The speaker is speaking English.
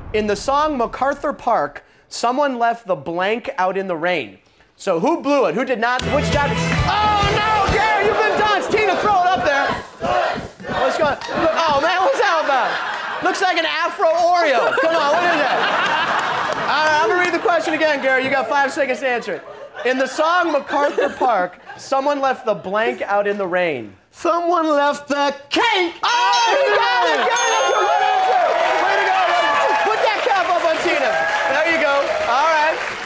In the song MacArthur Park, someone left the blank out in the rain. So who blew it? Who did not? Which job? Oh no, Gary, you've been Dunce. Tina, throw it up there. What's going on? Oh man, what's that about? Looks like an Afro Oreo. Come on, what is that? All right, I'm gonna read the question again, Gary. You got 5 seconds to answer it. In the song MacArthur Park, someone left the blank out in the rain. Someone left the cake. Oh, you got it, Gary. That's a